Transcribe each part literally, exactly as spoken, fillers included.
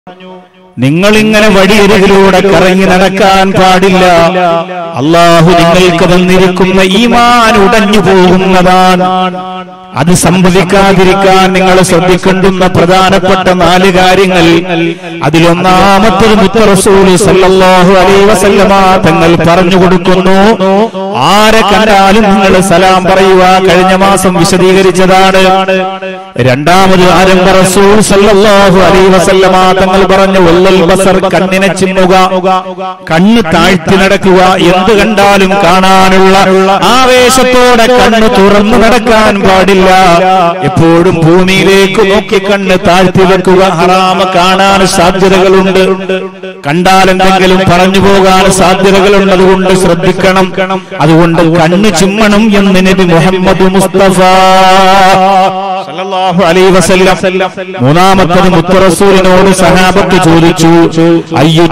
നിങ്ങൾ ഇങ്ങനെ വഴിയരികിലൂടെ കറങ്ങി നടക്കാൻ പാടില്ല. അല്ലാഹു നിങ്ങൾക്ക് തന്നിരിക്കുന്ന ഈമാൻ ഉടഞ്ഞു പോകുന്നതാണ്. അത് സംഭവിക്കാതിരിക്കാൻ നിങ്ങൾ ശ്രദ്ധിക്കേണ്ടുന്ന പ്രധാനപ്പെട്ട നാല് കാര്യങ്ങൾ. അതിലൊന്നാമത്തത് മുത്ത് റസൂൽ സല്ലല്ലാഹു അലൈഹി വസല്ലമ തങ്ങൾ പറഞ്ഞു കൊടുക്കുന്നു, ആരെ കണ്ടാലും നിങ്ങൾ സലാം പറയുക. കഴിഞ്ഞ മാസം വിശദീകരിച്ചതാണ്. രണ്ടാമത് ആരംഭ റസൂൽ സല്ലല്ലാഹു അലൈഹി വസല്ലമ തങ്ങൾ പറഞ്ഞു, വല്ലൽ ബസർ, കണ്ണിനെ ചിമ്മുക, കണ്ണ് താഴ്ത്തി നടക്കുക. എന്ത് കണ്ടാലും കാണാനുള്ള ആവേശത്തോടെ കണ്ണ് തുറന്നു നടക്കാൻ പാടില്ല. എപ്പോഴും ഭൂമിയിലേക്ക് നോക്കി കണ്ണ് താഴ്ത്തി വെക്കുക. ഹറാമ കാണാൻ സാധ്യതകളുണ്ട്, കണ്ടാൽ എന്തെങ്കിലും പറഞ്ഞു പോകാൻ സാധ്യതകളുണ്ട്. അതുകൊണ്ട് ശ്രദ്ധിക്കണം. അതുകൊണ്ട് കണ്ണ് ചിമ്മണം എന്ന് നബി മുഹമ്മദ് മുസ്തഫ സല്ലല്ലാഹു അലൈഹി വസല്ലം. മൂന്നാമത്തത് മുത്ത് റസൂലിനോട് സഹാബത്ത് ചോദിച്ചു, അയ്യു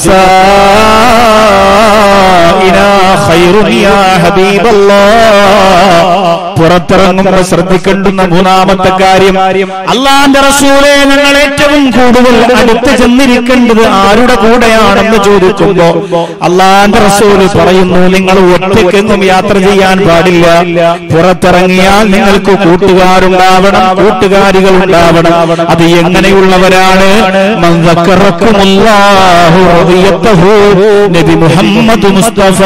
ജുലസാഇനാ ഖൈറുൻ യാ ഹബീബല്ലാഹ്. പുറത്തിറങ്ങുമ്പോൾ ശ്രദ്ധിക്കേണ്ടുന്ന മൂന്നാമത്തെ കാര്യം, അല്ലാഹുവിന്റെ റസൂലേ, ഞങ്ങൾ ഏറ്റവും കൂടുതൽ അടുത്ത് ചെന്നിരിക്കേണ്ടത് ആരുടെ കൂടെയാണെന്ന് ചോദിക്കുമ്പോ അല്ലാഹുവിന്റെ റസൂൽ പറയുന്നു, നിങ്ങൾ ഒറ്റയ്ക്കെന്നും യാത്ര ചെയ്യാൻ പാടില്ല. പുറത്തിറങ്ങിയാൽ നിങ്ങൾക്ക് കൂട്ടുകാരുണ്ടാവണം, കൂട്ടുകാരികൾ ഉണ്ടാവണം. അത് എങ്ങനെയുള്ളവരാണ്? മൻ ദക്കറക്കുമുല്ലാഹു റളിയതഹു, നബി മുഹമ്മദ് മുസ്തഫ.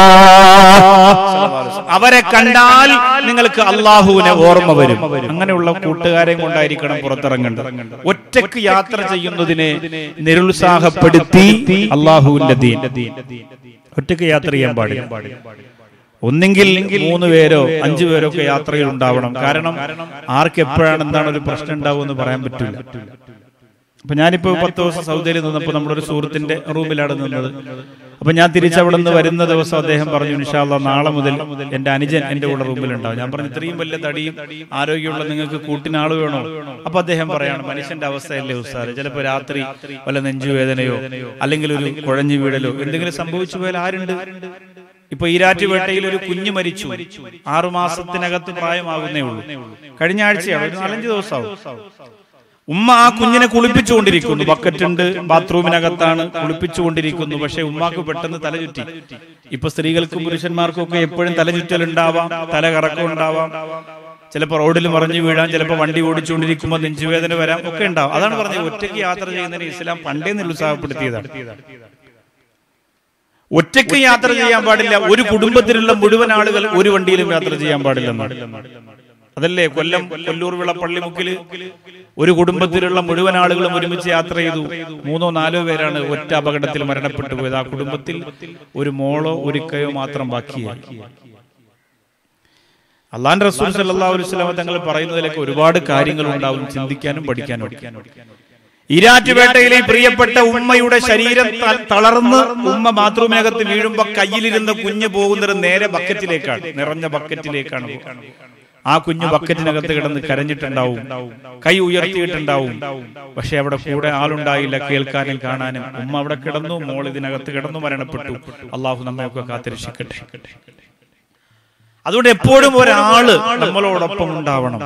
അവരെ കണ്ടാൽ നിങ്ങൾക്ക് അള്ളാഹുവിനെ ഓർമ്മ വരും. അങ്ങനെയുള്ള കൂട്ടുകാരെയും കൊണ്ടായിരിക്കണം പുറത്തിറങ്ങേണ്ടത്. ഒറ്റയ്ക്ക് യാത്ര ചെയ്യുന്നതിനെ നിരുത്സാഹപ്പെടുത്തി അള്ളാഹുവിന്റെ ദീൻ. ഒറ്റയ്ക്ക് യാത്ര ചെയ്യാൻ പാടില്ല. ഒന്നെങ്കിൽ മൂന്ന് പേരോ അഞ്ചു പേരോ ഒക്കെ യാത്രയിൽ ഉണ്ടാവണം. കാരണം ആർക്ക് എപ്പോഴാണ് എന്താണ് ഒരു പ്രശ്നം ഉണ്ടാവുമെന്ന് പറയാൻ പറ്റില്ല. അപ്പൊ ഞാനിപ്പോ പത്ത് ദിവസം സൗദിയിൽ നിന്നപ്പോ നമ്മുടെ ഒരു സുഹൃത്തിന്റെ റൂമിലാണ് നിന്നത്. അപ്പൊ ഞാൻ തിരിച്ചവിടെ നിന്ന് വരുന്ന ദിവസം അദ്ദേഹം പറഞ്ഞു, ഇൻഷാ അല്ലാഹ് നാളെ മുതൽ എന്റെ അനുജൻ എന്റെ കൂടെ റൂമിലുണ്ടാവും. ഞാൻ പറഞ്ഞു, ഇത്രയും വലിയ തടിയും ആരോഗ്യമുള്ള നിങ്ങൾക്ക് കൂട്ടിനാള് വേണോ? അപ്പൊ അദ്ദേഹം പറയാണ്, മനുഷ്യന്റെ അവസ്ഥയല്ലേ ഉസ്താദ്, ചിലപ്പോ രാത്രി വല്ല നെഞ്ചുവേദനയോ അല്ലെങ്കിൽ ഒരു കുഴഞ്ഞു വീഴലോ എന്തെങ്കിലും സംഭവിച്ചു പോയാൽ ആരുണ്ട്? ഇപ്പൊ ഈരാറ്റുപേട്ടയിൽ ഒരു കുഞ്ഞു മരിച്ചു, ആറുമാസത്തിനകത്ത് പ്രായമാകുന്നേ ഉള്ളൂ. കഴിഞ്ഞ ആഴ്ചയാണ്, ഒരു നാലഞ്ച് ദിവസമാവും. ഉമ്മ ആ കുഞ്ഞിനെ കുളിപ്പിച്ചുകൊണ്ടിരിക്കുന്നു. ബക്കറ്റുണ്ട്, ബാത്റൂമിനകത്താണ്, കുളിപ്പിച്ചുകൊണ്ടിരിക്കുന്നു. പക്ഷെ ഉമ്മാക്ക് പെട്ടെന്ന് തലചുറ്റി. ഇപ്പൊ സ്ത്രീകൾക്കും പുരുഷന്മാർക്കും ഒക്കെ എപ്പോഴും തലചുറ്റൽ ഉണ്ടാവാം, തല കറക്കം ഉണ്ടാവാം, ചിലപ്പോൾ റോഡിൽ മറിഞ്ഞു വീഴാം, ചിലപ്പോൾ വണ്ടി ഓടിച്ചുകൊണ്ടിരിക്കുമ്പോൾ നെഞ്ചുവേദന വരാം, ഒക്കെ ഉണ്ടാവും. അതാണ് പറഞ്ഞത്, ഒറ്റയ്ക്ക് യാത്ര ചെയ്യുന്നതിന് ഇസ്ലാം പണ്ടേ നിരുത്സാഹപ്പെടുത്തിയതാണ്. ഒറ്റയ്ക്ക് യാത്ര ചെയ്യാൻ പാടില്ല. ഒരു കുടുംബത്തിലുള്ള മുഴുവൻ ആളുകൾ ഒരു വണ്ടിയിലും യാത്ര ചെയ്യാൻ പാടില്ലെന്നാണ്. അതല്ലേ കൊല്ലം കൊല്ലൂർ വിള പള്ളിമുക്കില് ഒരു കുടുംബത്തിലുള്ള മുഴുവൻ ആളുകളും ഒരുമിച്ച് യാത്ര ചെയ്തു. മൂന്നോ നാലോ പേരാണ് ഒറ്റ അപകടത്തിൽ മരണപ്പെട്ടു പോയത്. ആ കുടുംബത്തിൽ ഒരു മോളോ ഒരു ഇക്കയോ മാത്രം ബാക്കിയായി. അല്ലാഹുവിന്റെ റസൂൽ സല്ലല്ലാഹു അലൈഹി വസല്ലം തങ്ങൾ പറയുന്നതിലൊക്കെ ഒരുപാട് കാര്യങ്ങൾ ഉണ്ടാവും, ചിന്തിക്കാനും പഠിക്കാനും. ഈരാറ്റുപേട്ടയിലെ പ്രിയപ്പെട്ട ഉമ്മയുടെ ശരീരം തളർന്ന് ഉമ്മ ബാത്റൂമിനകത്ത് വീഴുമ്പോ കയ്യിലിരുന്ന കുഞ്ഞ് പോകുന്നത് നേരെ ബക്കറ്റിലേക്കാണ്, നിറഞ്ഞ ബക്കറ്റിലേക്കാണ്. ആ കുഞ്ഞു ബക്കറ്റിനകത്ത് കിടന്ന് കരഞ്ഞിട്ടുണ്ടാവും, കൈ ഉയർത്തിയിട്ടുണ്ടാവും. പക്ഷെ അവിടെ കൂടെ ആളുണ്ടായില്ല, കേൾക്കാനും കാണാനും. ഉമ്മ അവിടെ കിടന്നു, മോൾ ഇതിനകത്ത് കിടന്നു, മരണപ്പെട്ടു. അള്ളാഹു നമ്മയൊക്കെ കാത്തിരക്ഷിക്കട്ടെ. അതുകൊണ്ട് എപ്പോഴും ഒരാള് നമ്മളോടൊപ്പം ഉണ്ടാവണം.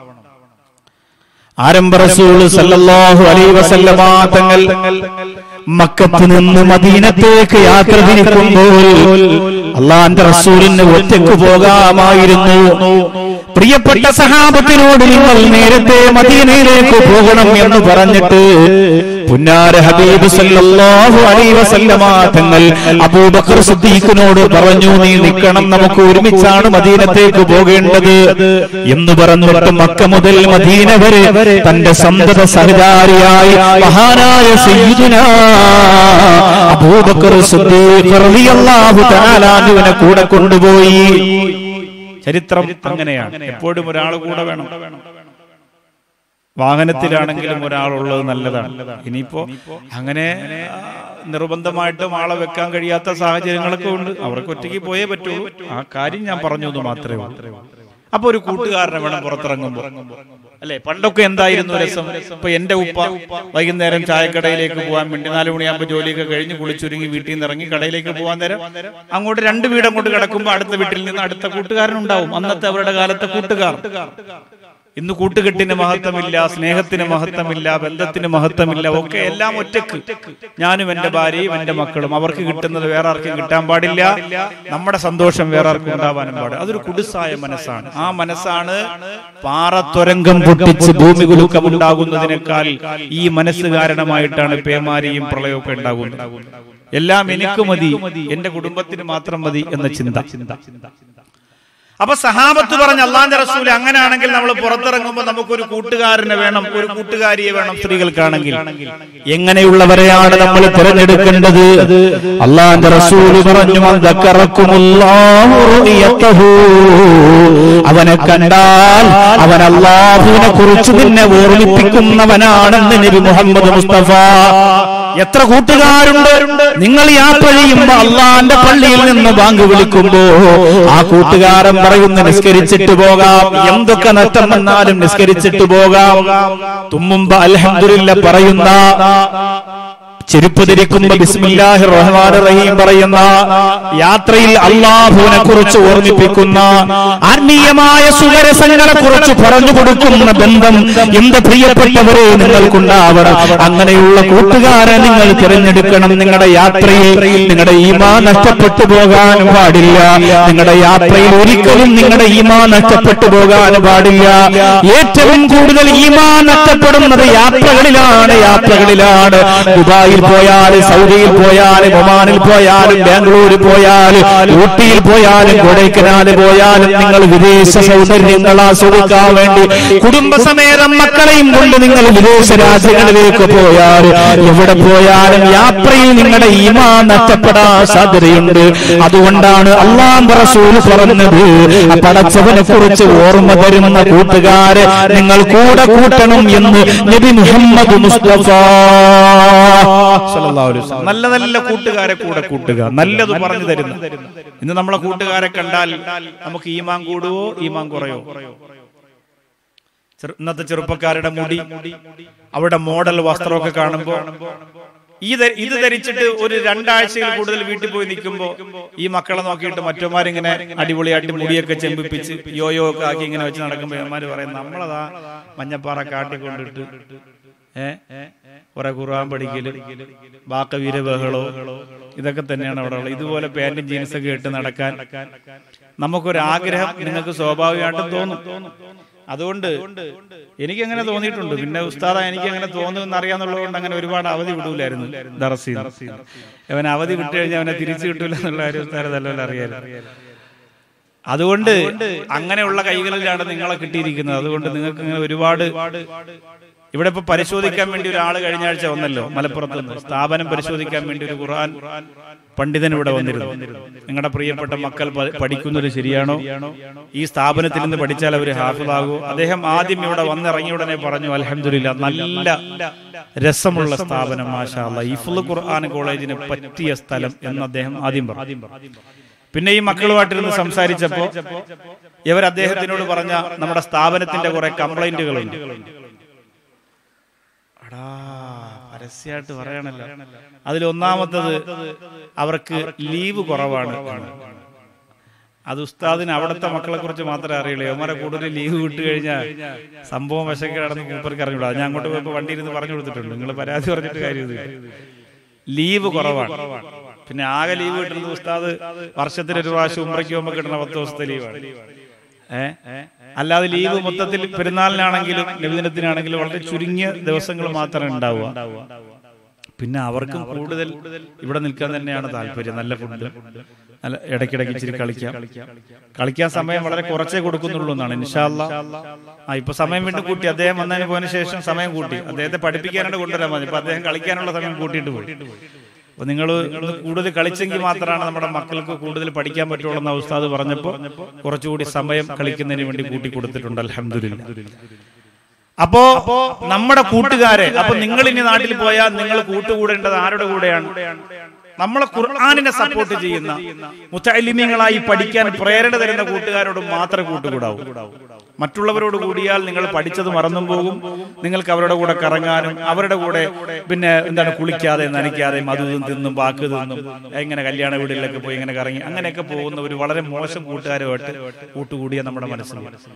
ആരംഭ റസൂൽ സല്ലല്ലാഹു അലൈഹി വസല്ലമ തങ്ങൾ മക്കത്ത് നിന്ന് മദീനത്തേക്ക് യാത്ര തിരിക്കുമ്പോൾ അല്ലാഹുവിന്റെ റസൂലിന് ഒറ്റയ്ക്ക് പോകാമായിരുന്നു. പ്രിയപ്പെട്ട സഹാബത്തിനോട് നിങ്ങൾ നേരത്തെ മദീനയിലേക്ക് പോകണം എന്ന് പറഞ്ഞിട്ട് പുന്നാര ഹബീബ് സല്ലല്ലാഹു അലൈഹി വസല്ലമ തങ്ങൾ അബൂബക്കർ സിദ്ദീഖിനോട് പറഞ്ഞു, നീ നിൽക്കണം, നമുക്ക് ഒരുമിച്ചാണ് മദീനത്തേക്ക് പോകേണ്ടത് എന്ന് പറഞ്ഞിട്ട് മക്ക മുതൽ മദീന വരെ തന്റെ സന്തത സഹചാരിയായി മഹാനായ സയ്യിദുനാ അബൂബക്കർ സിദ്ദീഖ് റളിയല്ലാഹു തആല അൻഹുവിനെ കൂടെ കൊണ്ടുപോയി. ചരിത്രം അങ്ങനെയാണ്. എപ്പോഴും ഒരാൾ കൂടെ വേണം. വാഹനത്തിലാണെങ്കിലും ഒരാളുള്ളത് നല്ലതാണ്. ഇനിയിപ്പോ അങ്ങനെ നിർബന്ധമായിട്ടും ആളെ വെക്കാൻ കഴിയാത്ത സാഹചര്യങ്ങളൊക്കെ ഉണ്ട്. അവർക്ക് ഒറ്റയ്ക്ക് പോയേ പറ്റുള്ളൂ. ആ കാര്യം ഞാൻ പറഞ്ഞു എന്ന് മാത്രമേ ഉള്ളൂ. അപ്പൊ ഒരു കൂട്ടുകാരനെ വേണം പുറത്തിറങ്ങുമ്പോ, അല്ലെ? പണ്ടൊക്കെ എന്തായിരുന്നു രസം? ഇപ്പൊ എന്റെ ഉപ്പ വൈകുന്നേരം ചായക്കടയിലേക്ക് പോകാൻ വേണ്ടി നാലു മണിയാകുമ്പോൾ ജോലിയൊക്കെ കഴിഞ്ഞ് കുളിച്ചൊരുങ്ങി വീട്ടിൽ നിന്ന് ഇറങ്ങി കടയിലേക്ക് പോകാൻ നേരം അങ്ങോട്ട് രണ്ട് വീട് അങ്ങോട്ട് കിടക്കുമ്പോൾ അടുത്ത വീട്ടിൽ നിന്ന് അടുത്ത കൂട്ടുകാരനുണ്ടാവും. അന്നത്തെ അവരുടെ കാലത്തെ കൂട്ടുകാർ ഇന്ന് കൂട്ടുകെട്ടിന് മഹത്വമില്ല, സ്നേഹത്തിന് മഹത്വമില്ല, ബന്ധത്തിന് മഹത്വമില്ല, ഒക്കെ എല്ലാം ഒറ്റക്ക്. ഞാനും എന്റെ ഭാര്യയും എന്റെ മക്കളും, അവർക്ക് കിട്ടുന്നത് വേറെ ആർക്കും കിട്ടാൻ പാടില്ല, നമ്മുടെ സന്തോഷം വേറെ ആർക്കും ഉണ്ടാവാനും പാടില്ല. അതൊരു കുടുസായ മനസ്സാണ്. ആ മനസ്സാണ് പാറത്തൊരങ്കം പൊട്ടിച്ച് ഭൂമി കുലുക്കം ഉണ്ടാകുന്നതിനേക്കാൾ ഈ മനസ്സ് കാരണമായിട്ടാണ് പേമാരിയും പ്രളയമൊക്കെ ഉണ്ടാകുന്നത്. എല്ലാം എനിക്ക് മതി, എന്റെ കുടുംബത്തിന് മാത്രം മതി എന്ന ചിന്ത. അപ്പൊ സഹാബത്ത് പറഞ്ഞ അല്ലാഹുവിന്റെ റസൂൽ, അങ്ങനെയാണെങ്കിൽ നമ്മൾ പുറത്തിറങ്ങുമ്പോൾ നമുക്കൊരു കൂട്ടുകാരനെ വേണം, ഒരു കൂട്ടുകാരിയെ വേണം. സ്ത്രീകൾക്കാണെങ്കിൽ എങ്ങനെയുള്ളവരെയാണ് നമ്മൾ തിരഞ്ഞെടുക്കേണ്ടത്? അല്ലാഹുവിന്റെ റസൂൽ പറഞ്ഞു, അവനെ കണ്ടാൽ അവൻ അല്ലാഹുവിനെ കുറിച്ച് നിന്നെ ഓർമ്മിപ്പിക്കുന്നവനാണെന്ന് നബി മുഹമ്മദ് മുസ്തഫ. എത്ര കൂട്ടുകാരുണ്ട്! നിങ്ങൾ യാത്ര ചെയ്യുമ്പോ അള്ളാന്റെ പള്ളിയിൽ നിന്ന് ബാങ്ക് വിളിക്കുമ്പോ ആ കൂട്ടുകാരൻ പറയുന്ന നിസ്കരിച്ചിട്ട് പോകാം, എന്തൊക്കെ നഷ്ടം വന്നാലും നിസ്കരിച്ചിട്ട് പോകാം. തുമ്മുമ്പോ അൽഹംദുലില്ലാ പറയുന്ന, ചെരുപ്പ് ധരിക്കുമ്പോ ബിസ്മില്ലാഹിർ റഹ്മാനിർ റഹീം പറയുന്ന, യാത്രയിൽ അല്ലാഹുവിനെ കുറിച്ച് ഓർമ്മിപ്പിക്കുന്ന, ആത്മീയമായ സുഖരസങ്ങളെ കുറിച്ച് പറഞ്ഞു കൊടുക്കുന്ന ബന്ധം എന്റെ പ്രിയപ്പെട്ടവരെ നിങ്ങൾക്കുണ്ടാവണം. അങ്ങനെയുള്ള കൂട്ടുകാരെ നിങ്ങൾ തിരഞ്ഞെടുക്കണം. നിങ്ങളുടെ യാത്രയിൽ നിങ്ങളുടെ ഈമാൻ നഷ്ടപ്പെട്ടു പോകാൻ പാടില്ല. നിങ്ങളുടെ യാത്രയിൽ ഒരിക്കലും നിങ്ങളുടെ ഈമാൻ നഷ്ടപ്പെട്ടു പോകാൻ പാടില്ല. ഏറ്റവും കൂടുതൽ ഈമാൻ നഷ്ടപ്പെടുന്നത് യാത്രകളിലാണ് യാത്രകളിലാണ് ദുബായിൽ പോയാലും, സൗദിയിൽ പോയാലും, ഒമാനിൽ പോയാലും, ബാംഗ്ലൂരിൽ പോയാലും, ഊട്ടിയിൽ പോയാലും, കൊടൈക്കനാല് പോയാലും, നിങ്ങൾ വിദേശ സൗന്ദര്യങ്ങൾ ആസ്വദിക്കാൻ വേണ്ടി കുടുംബസമേതം മക്കളെയും കൊണ്ട് നിങ്ങൾ വിദേശ രാജ്യങ്ങളിലേക്ക് പോയാൽ, എവിടെ പോയാലും യാത്രയിൽ നിങ്ങളുടെ ഈമാൻ നഷ്ടപ്പെടാൻ സാധ്യതയുണ്ട്. അതുകൊണ്ടാണ് അല്ലാഹുവിന്റെ റസൂൽ പറഞ്ഞത്, പടച്ചവനെ കുറിച്ച് ഓർമ്മ തരുന്ന കൂട്ടുകാരെ നിങ്ങൾ കൂടെ കൂട്ടണം എന്ന് നബി മുഹമ്മദ് മുസ്തഫ. നല്ല നല്ല കൂട്ടുകാരെ കൂടെ കൂട്ടുക, നല്ലത് പറഞ്ഞു തരുന്നു. ഇന്ന് നമ്മളെ കൂട്ടുകാരെ കണ്ടാൽ നമുക്ക് ഈമാൻ കൂടുവോ ഈമാൻ കുറയോ? ഇന്നത്തെ ചെറുപ്പക്കാരുടെ മുടി, അവരുടെ മോഡൽ വസ്ത്രമൊക്കെ കാണുമ്പോ ഈ ഇത് ധരിച്ചിട്ട് ഒരു രണ്ടാഴ്ചയിൽ കൂടുതൽ വീട്ടിൽ പോയി നിൽക്കുമ്പോ ഈ മക്കളെ നോക്കിയിട്ട് മറ്റന്മാരിങ്ങനെ അടിപൊളിയായിട്ട് മുടിയൊക്കെ ചെമ്പിപ്പിച്ച് യോയോ ഒക്കെ ആക്കി ഇങ്ങനെ വെച്ച് നടക്കുമ്പോ ഇവന്മാര് പറയും, നമ്മളതാ മഞ്ഞപ്പാറ കാട്ടിക്കൊണ്ടിട്ട് ഏഹ് കുറെ ഖുർആൻ പഠിക്കല്, ബാക്കവീര ബഹളോ, ഇതൊക്കെ തന്നെയാണ് അവിടെ ഉള്ളത്. ഇതുപോലെ പാന്റും ജീൻസൊക്കെ ഇട്ട് നടക്കാൻ നമുക്കൊരാഗ്രഹം നിങ്ങൾക്ക് സ്വാഭാവികമായിട്ടും തോന്നും. അതുകൊണ്ട് എനിക്കങ്ങനെ തോന്നിയിട്ടുണ്ട്. പിന്നെ ഉസ്താദ എനിക്ക് അങ്ങനെ തോന്നുമെന്ന് അറിയാന്നുള്ളത് കൊണ്ട് അങ്ങനെ ഒരുപാട് അവധി വിടൂലായിരുന്നു ദർസിൽ. അവൻ അവധി വിട്ടു കഴിഞ്ഞാൽ അവനെ തിരിച്ചു കിട്ടൂല എന്നുള്ള കാര്യം ഉസ്താദ് നല്ലപോലെ അറിയായിരുന്നു. അതുകൊണ്ട് അങ്ങനെയുള്ള കൈകളിലാണ് നിങ്ങളെ കിട്ടിയിരിക്കുന്നത്. അതുകൊണ്ട് നിങ്ങൾക്ക് ഇങ്ങനെ ഒരുപാട് ഇവിടെ ഇപ്പൊ പരിശോധിക്കാൻ വേണ്ടി ഒരാൾ കഴിഞ്ഞ ആഴ്ച വന്നല്ലോ, മലപ്പുറത്ത് നിന്ന് സ്ഥാപനം പരിശോധിക്കാൻ വേണ്ടി ഒരു ഖുർആൻ പണ്ഡിതൻ ഇവിടെ വന്നിരുന്നു. നിങ്ങളുടെ പ്രിയപ്പെട്ട മക്കൾ പഠിക്കുന്നത് ശരിയാണോ, ഈ സ്ഥാപനത്തിൽ നിന്ന് പഠിച്ചാൽ അവർ ഹാഫിളാകൂ? അദ്ദേഹം ആദ്യം ഇവിടെ വന്നിറങ്ങിയ ഉടനെ പറഞ്ഞു, അൽഹംദുലില്ലാ നല്ല രസമുള്ള സ്ഥാപനം, മാഷാ അല്ലാഹ്, ഹിഫ്ള് ഖുർആൻ കോളേജിന് പറ്റിയ സ്ഥലം എന്ന് അദ്ദേഹം ആദ്യം പറഞ്ഞു. പിന്നെ ഈ മക്കളുമായിട്ടിരുന്ന് സംസാരിച്ചപ്പോ ഇവർ അദ്ദേഹത്തിനോട് പറഞ്ഞ നമ്മുടെ സ്ഥാപനത്തിന്റെ കുറെ കംപ്ലൈന്റുകളുണ്ട്. പരസ്യമായിട്ട് പറയണല്ലോ. അതിലൊന്നാമത്തത് അവർക്ക് ലീവ് കുറവാണ്. അത് ഉസ്താദിന് അവിടുത്തെ മക്കളെ കുറിച്ച് മാത്രമേ അറിയുള്ളൂ. അവന്മാരെ കൂടുതൽ ലീവ് വിട്ടു കഴിഞ്ഞാൽ സംഭവം വശക്കെ കടന്ന് മൂപ്പർക്ക് അറിഞ്ഞൂടാ. ഞാൻ അങ്ങോട്ട് പോയപ്പോ വണ്ടി ഇരുന്ന് പറഞ്ഞു കൊടുത്തിട്ടുണ്ട്, നിങ്ങൾ പരാതി പറഞ്ഞിട്ട് കാര്യമില്ല, ലീവ് കുറവാണ്. പിന്നെ ആകെ ലീവ് കിട്ടുന്നത് ഉസ്താദ് വർഷത്തിൽ ഒരു പ്രാവശ്യം ഉംറയ്ക്ക് പോകുമ്പോൾ കിട്ടുന്ന പത്ത് ദിവസത്തെ ലീവാണ്. ഏഹ് അല്ലാതെ ലീവ് മൊത്തത്തിൽ പെരുന്നാളിനാണെങ്കിലും നബിദിനത്തിനാണെങ്കിലും വളരെ ചുരുങ്ങിയ ദിവസങ്ങൾ മാത്രമേ ഉണ്ടാവുക. പിന്നെ അവർക്കും കൂടുതൽ ഇവിടെ നിൽക്കാൻ തന്നെയാണ് താല്പര്യം. നല്ല ഫുഡ്, നല്ല ഇടയ്ക്കിടയ്ക്ക് ഇച്ചിരി കളിക്കാം. കളിക്കാൻ സമയം വളരെ കുറച്ചേ കൊടുക്കുന്നുള്ളൂ എന്നാണ്. ഇൻഷാ അല്ലാഹ് ആ ഇപ്പൊ സമയം വീണ്ടും കൂട്ടി. അദ്ദേഹം വന്നതിന് പോയതിനു ശേഷം സമയം കൂട്ടി. അദ്ദേഹത്തെ പഠിപ്പിക്കാനായിട്ട് കൊണ്ടുവരാൻ മതി. ഇപ്പൊ അദ്ദേഹം കളിക്കാനുള്ള സമയം കൂട്ടിയിട്ട് പോയി. അപ്പൊ നിങ്ങൾ കൂടുതൽ കളിച്ചെങ്കിൽ മാത്രമാണ് നമ്മുടെ മക്കൾക്ക് കൂടുതൽ പഠിക്കാൻ പറ്റുള്ളൂ എന്ന ഉസ്താദ് പറഞ്ഞപ്പോ കുറച്ചുകൂടി സമയം കളിക്കുന്നതിന് വേണ്ടി കൂട്ടി കൊടുത്തിട്ടുണ്ട്. അൽഹംദുലില്ലാ. അപ്പോ നമ്മുടെ കൂട്ടുകാരെ, അപ്പൊ നിങ്ങൾ ഇനി നാട്ടിൽ പോയാൽ നിങ്ങൾ കൂട്ടുകൂടേണ്ടത് ആരുടെ കൂടെയാണ്? നമ്മളെ ഖുർആനിനെ സപ്പോർട്ട് ചെയ്യുന്ന മുതഅല്ലിമീങ്ങളായി പഠിക്കാൻ പ്രേരണ തരുന്ന കൂട്ടുകാരോട് മാത്രമേ കൂട്ടുകൂടാവൂ. മറ്റുള്ളവരോട് കൂടിയാൽ നിങ്ങൾ പഠിച്ചത് മറന്നും പോകും. നിങ്ങൾക്ക് അവരുടെ കൂടെ കറങ്ങാനും അവരുടെ കൂടെ പിന്നെ എന്താണ് കുളിക്കാതെ നനയ്ക്കാതെ മധുതും തിന്നും ബാക്ക് തിന്നും എങ്ങനെ കല്യാണ വീടുകളിലൊക്കെ പോയി ഇങ്ങനെ കറങ്ങി അങ്ങനെയൊക്കെ പോകുന്ന ഒരു വളരെ മോശം കൂട്ടുകാരുമായിട്ട് കൂട്ടുകൂടിയ നമ്മുടെ മനസ്സിൽ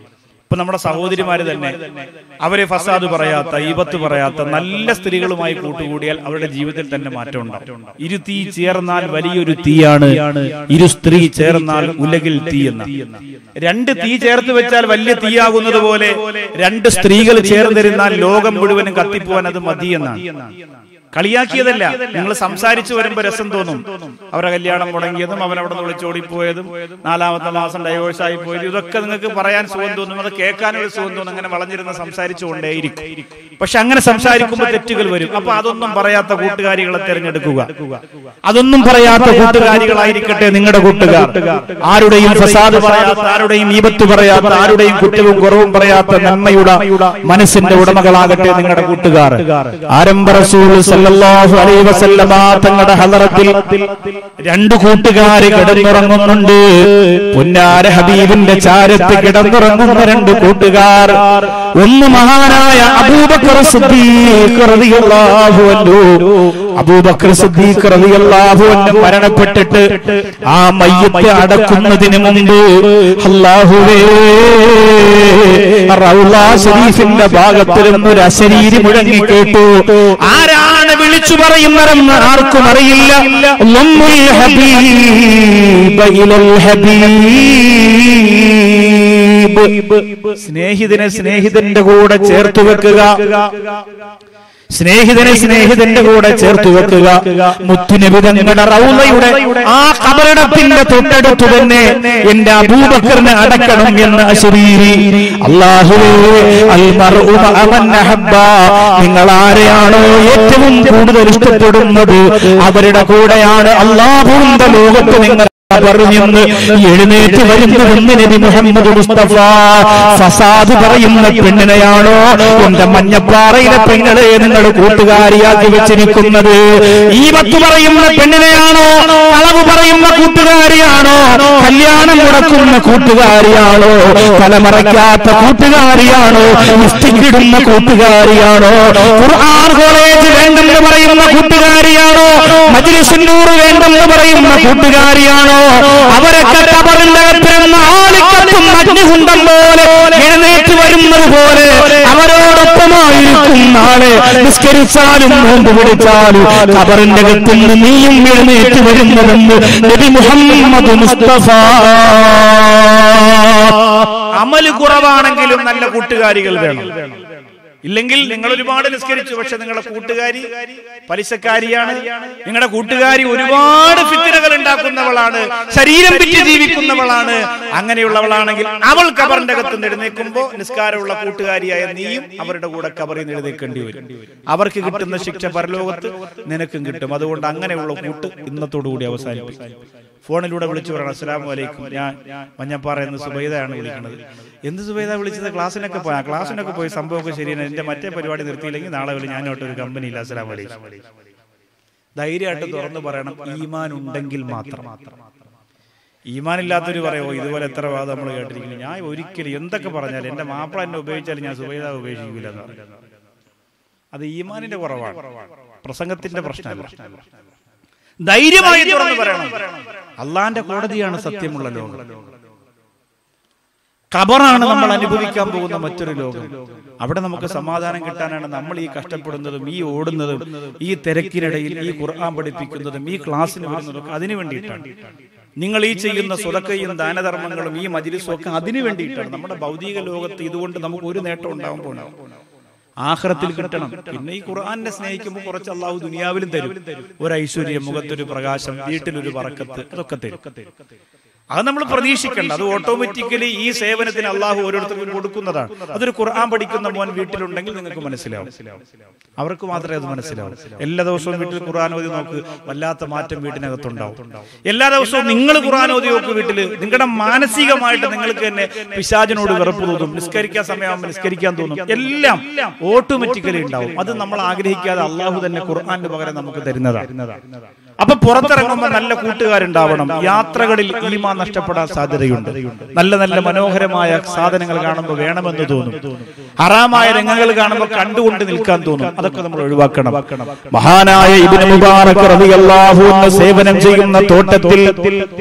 ഇപ്പൊ നമ്മുടെ സഹോദരിമാര് തന്നെ അവരെ ഫസാദ് പറയാത്ത, ഈബത്ത് പറയാത്ത നല്ല സ്ത്രീകളുമായി കൂട്ടുകൂടിയാൽ അവരുടെ ജീവിതത്തിൽ തന്നെ മാറ്റം ഉണ്ടാവും. ഇരു തീ ചേർന്നാൽ വലിയൊരു തീയാണ്, ഇരു സ്ത്രീ ചേർന്നാൽ ഉലകിൽ തീ എന്ന. രണ്ട് തീ ചേർത്ത് വെച്ചാൽ വലിയ തീയാകുന്നത് പോലെ രണ്ട് സ്ത്രീകൾ ചേർന്നിരുന്നാൽ ലോകം മുഴുവനും കത്തിപ്പോവാൻ അത് മതി എന്നാണ്. കളിയാക്കിയതല്ല, നിങ്ങൾ സംസാരിച്ചു വരുമ്പോ രസം തോന്നും. അവരുടെ കല്യാണം മുടങ്ങിയതും അവൻ അവിടെ നിന്ന് വിളിച്ചോടിപ്പോയതും നാലാമത്തെ മാസം ഡൈവേഴ്സ് ആയി പോയതും ഇതൊക്കെ നിങ്ങൾക്ക് പറയാൻ സുഖം തോന്നും, അത് കേൾക്കാനൊരു സുഖം തോന്നും. അങ്ങനെ വളഞ്ഞിരുന്ന് സംസാരിച്ചുകൊണ്ടേയിരിക്കും. പക്ഷെ അങ്ങനെ സംസാരിക്കുമ്പോൾ തെറ്റുകൾ വരും. അപ്പൊ അതൊന്നും പറയാത്ത കൂട്ടുകാരികളെ തിരഞ്ഞെടുക്കുക. അതൊന്നും പറയാത്ത കൂട്ടുകാരികളായിരിക്കട്ടെ നിങ്ങളുടെ കൂട്ടുകാർ. ആരുടെയും ഫസാദ് പറയാത്ത, ആരുടെയും ഈബത്ത് പറയാത്ത, ആരുടെയും കുറ്റവും കുറവും പറയാത്ത നന്മയുടെ മനസ്സിന്റെ ഉടമകളാകട്ടെ നിങ്ങളുടെ കൂട്ടുകാർ. ആരംഭ റസൂൽ സല്ലല്ലാഹു അലൈഹി വസല്ലമ തങ്ങളുടെ ഹളറത്തിൽ രണ്ട് കൂട്ടുകാര് കിടന്നുറങ്ങുന്നുണ്ട്. പുന്നാര ഹബീബിന്റെ ചാരത്ത് കിടന്നുറങ്ങുന്ന രണ്ട് കൂട്ടുകാർ. ഒന്ന് മഹാനായ അബൂബക്കർ സിദ്ദീഖ് റളിയല്ലാഹു അൻഹു. അബൂബക്കർ സിദ്ദീഖ് റളിയല്ലാഹു അൻഹു മരണപ്പെട്ടിട്ട് ആ മയ്യിത്ത് അടക്കുന്നതിന് മുമ്പ് അല്ലാഹുവേ റൗള ശരീഫിന്റെ ഭാഗത്തിൽ ഒരു അശരീരി മുഴങ്ങി കേട്ടു. ആരാണ് വിളിച്ചു പറയുന്നതെന്ന് ആർക്കും അറിയില്ല. ലമ്മുൽ ഹബീബ ഇലൽ ഹബീബ്. സ്നേഹിതനെ സ്നേഹിതന്റെ കൂടെ ചേർത്ത് വെക്കുക, സ്നേഹിതനെ സ്നേഹിതന്റെ കൂടെ ചേർത്ത് വെക്കുക. മുത്തുനബി തങ്ങളുടെ റൗളയുടെ ആ ഖബറിടത്തിന്റെ തൊട്ടടുത്ത് തന്നെ എന്റെ അബൂബക്കറിനെ അടക്കണം എന്ന അശരീരി. അല്ലാഹുവേ അൽ മർഉ മഅമൻ അഹബ്ബ. നിങ്ങൾ ആരെയാണോ ഏറ്റവും കൂടുതൽ ഇഷ്ടപ്പെടുന്നത് അവരുടെ കൂടെയാണ് അല്ലാഹുവിന്റെ ലോകത്ത് നിങ്ങൾ പറഞ്ഞെന്ന് എഴുന്നേറ്റ് വരുന്നതെന്ന് നബി മുഹമ്മദ് മുസ്തഫ. ഫസാദ് പറയുന്ന പെണ്ണിനെയാണോ എന്റെ മഞ്ഞപ്പാറയിലെ പെങ്ങളെ നിങ്ങൾ കൂട്ടുകാരിയാക്കി വെച്ചിരിക്കുന്നത്? ഈബത്ത് പറയുന്ന പെണ്ണിനെയാണോ, കളവ് പറയുന്ന കൂട്ടുകാരിയാണോ, കല്യാണം മുടക്കുന്ന കൂട്ടുകാരിയാണോ, തലമറയ്ക്കാത്ത കൂട്ടുകാരിയാണോ, മുസ്തിക്കിടുന്ന കൂട്ടുകാരിയാണോ, ഖുർആൻ കോളേജ് വേണ്ടെന്ന് പറയുന്ന കൂട്ടുകാരിയാണോ, മജ്ലിസുൻ നൂർ വേണ്ടെന്ന് പറയുന്ന കൂട്ടുകാരിയാണോ? അവരൊക്കെ ഖബറിന്റെ അകത്തിരുന്ന ആളിക്കത്തും അഗ്നികുണ്ഡം പോലെ എഴുന്നേറ്റ് വരുന്നത് പോലെ അവരോടൊപ്പമായിരിക്കും നാളെ. നിസ്കരിച്ചാലും നോമ്പ് പിടിച്ചാലും ഖബറിന്റെ അകത്തിൽ നിന്ന് നീയും എഴുന്നേറ്റ് വരുന്നതെന്ന് നബി മുഹമ്മദ് മുസ്തഫ. അമല് കുറവാണെങ്കിലും നല്ല കൂട്ടുകാരികൾ വേണം. ഇല്ലെങ്കിൽ നിങ്ങൾ ഒരുപാട് നിസ്കരിച്ചു, പക്ഷെ നിങ്ങളുടെ കൂട്ടുകാരി പലിശക്കാരിയാണ്, നിങ്ങളുടെ കൂട്ടുകാരി ഒരുപാട് ഫിത്നകൾ ഉണ്ടാക്കുന്നവളാണ്, ശരീരം വിറ്റ് ജീവിക്കുന്നവളാണ്. അങ്ങനെയുള്ളവളാണെങ്കിൽ അവൾ ഖബറിന്റെ അകത്ത് എഴുന്നേൽക്കുമ്പോ നിസ്കാരമുള്ള കൂട്ടുകാരിയായ നീയും അവരുടെ കൂടെ ഖബറിൽ നിന്ന് എഴുന്നേൽക്കേണ്ടി വരും. അവർക്ക് കിട്ടുന്ന ശിക്ഷ പരലോകത്ത് നിനക്കും കിട്ടും. അതുകൊണ്ട് അങ്ങനെയുള്ള കൂട്ട് ഇന്നത്തോടുകൂടി അവസാനിപ്പിക്കും. ഫോണിലൂടെ വിളിച്ചു പറയണം, അസ്സലാമു അലൈക്കും, ഞാൻ മഞ്ഞപ്പാറ എന്ന് സുബൈദയാണ് വിളിക്കുന്നത്. എന്ത് സുബൈദ വിളിച്ചത്? ക്ലാസ്സിനൊക്കെ പോയാ ക്ലാസ്സിനൊക്കെ പോയി സംഭവമൊക്കെ ശരിയാണ്, എന്റെ മറ്റേ പരിപാടി നിർത്തിയില്ലെങ്കിൽ നാളെ വിളി ഞാനോട്ട് ഒരു കമ്പനി ഇല്ല. അസ്സലാമു അലൈക്കും. ധൈര്യമായിട്ട് തുറന്നു പറയണം, ഈമാൻ ഉണ്ടെങ്കിൽ മാത്രം. ഈമാൻ ഇല്ലാത്തൊരു പറയോ ഇതുപോലെ എത്ര വാദം നമ്മൾ കേട്ടിരിക്കുന്നു. ഞാൻ ഒരിക്കലും എന്തൊക്കെ പറഞ്ഞാലും എന്റെ മാപ്പിള എന്നെ ഉപയോഗിച്ചാലും ഞാൻ സുബൈദ ഉപേക്ഷിക്കില്ല എന്ന് പറഞ്ഞു. അത് ഈമാനിന്റെ കുറവാണ്, പ്രസംഗത്തിന്റെ പ്രശ്നമല്ല. ധൈര്യമായി തുറന്നു പറയണം. അള്ളാന്റെ കോടതിയാണ് സത്യമുള്ള ലോകം. ഖബറാണ് നമ്മൾ അനുഭവിക്കാൻ പോകുന്ന മറ്റൊരു ലോകം. അവിടെ നമുക്ക് സമാധാനം കിട്ടാനാണ് നമ്മൾ ഈ കഷ്ടപ്പെടുന്നതും ഈ ഓടുന്നതും ഈ തിരക്കിനിടയിൽ ഈ ഖുർആൻ പഠിപ്പിക്കുന്നതും ഈ ക്ലാസ്സിന് വരുന്നതും അതിനു വേണ്ടിയിട്ടാണ്. നിങ്ങൾ ഈ ചെയ്യുന്ന സ്വതക്കയും ദാനധർമ്മങ്ങളും ഈ മജ്‌ലിസും ഒക്കെ അതിനു വേണ്ടിയിട്ടാണ്. നമ്മുടെ ഭൗതിക ലോകത്ത് ഇതുകൊണ്ട് നമുക്ക് ഒരു നേട്ടം ഉണ്ടാവാൻ പോകുന്നു, ആഖിറത്തിൽ കിട്ടണം. പിന്നെ ഈ ഖുർആനെ സ്നേഹിക്കുമ്പോൾ കുറച്ച് അള്ളാഹു ദുനിയാവിലും തരും. ഒരു ഐശ്വര്യം, മുഖത്തൊരു പ്രകാശം, വീട്ടിലൊരു ബറക്കത്ത്, അതൊക്കെ തരും. അത് നമ്മൾ പ്രതീക്ഷിക്കേണ്ട. അത് ഓട്ടോമാറ്റിക്കലി ഈ സേവനത്തിന് അള്ളാഹു ഓരോരുത്തർക്കും കൊടുക്കുന്നതാണ്. അതൊരു ഖുർആൻ പഠിക്കുന്ന മോൻ വീട്ടിലുണ്ടെങ്കിൽ നിങ്ങൾക്ക് മനസ്സിലാവും, അവർക്ക് മാത്രമേ അത് മനസ്സിലാവും. എല്ലാ ദിവസവും വീട്ടിൽ ഖുർആൻ ഓതി നോക്ക്, വല്ലാത്ത മാറ്റം വീട്ടിനകത്തുണ്ടാവും. എല്ലാ ദിവസവും നിങ്ങൾ ഖുർആൻ ഓതി നോക്ക് വീട്ടിൽ, നിങ്ങളുടെ മാനസികമായിട്ട് നിങ്ങൾക്ക് തന്നെ പിശാചിനോട് വെറുപ്പ് തോന്നും. നിസ്കരിക്കാൻ സമയമാകുമ്പോൾ നിസ്കരിക്കാൻ തോന്നും. എല്ലാം ഓട്ടോമാറ്റിക്കലി ഉണ്ടാവും. അത് നമ്മൾ ആഗ്രഹിക്കാതെ അള്ളാഹു തന്നെ ഖുർആന് പകരം നമുക്ക് തരുന്നതാണ്. അപ്പൊ പുറത്തിറങ്ങുമ്പോൾ നല്ല കൂട്ടുകാരുണ്ടാവണം. യാത്രകളിൽ ഈമാൻ നഷ്ടപ്പെടാൻ സാധ്യതയുണ്ട്. നല്ല നല്ല മനോഹരമായ സാധനങ്ങൾ കാണുമ്പോൾ വേണമെന്ന് തോന്നും. ഹറാമായ രംഗങ്ങൾ കാണുമ്പോൾ കണ്ടുകൊണ്ട് നിൽക്കാൻ തോന്നും. അതൊക്കെ നമ്മൾ ഒഴിവാക്കണം. മഹാനായ ഇബ്നു മുബാറക് റളിയല്ലാഹു അൻഹു സേവനം ചെയ്യുന്ന തോട്ടത്തിൽ